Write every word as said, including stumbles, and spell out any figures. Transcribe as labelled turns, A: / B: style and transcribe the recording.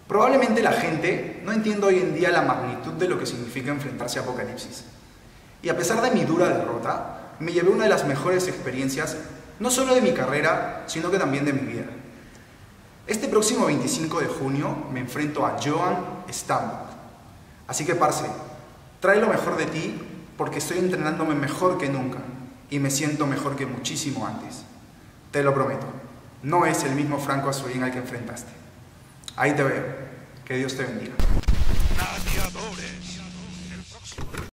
A: Probablemente la gente no entiende hoy en día la magnitud de lo que significa enfrentarse a Apocalipsis. Y a pesar de mi dura derrota, me llevé una de las mejores experiencias, no solo de mi carrera, sino que también de mi vida. Este próximo veinticinco de junio me enfrento a Joan Stambuk. Así que, parce, trae lo mejor de ti, porque estoy entrenándome mejor que nunca y me siento mejor que muchísimo antes. Te lo prometo, no es el mismo Franco Azurín al que enfrentaste. Ahí te veo. Que Dios te bendiga.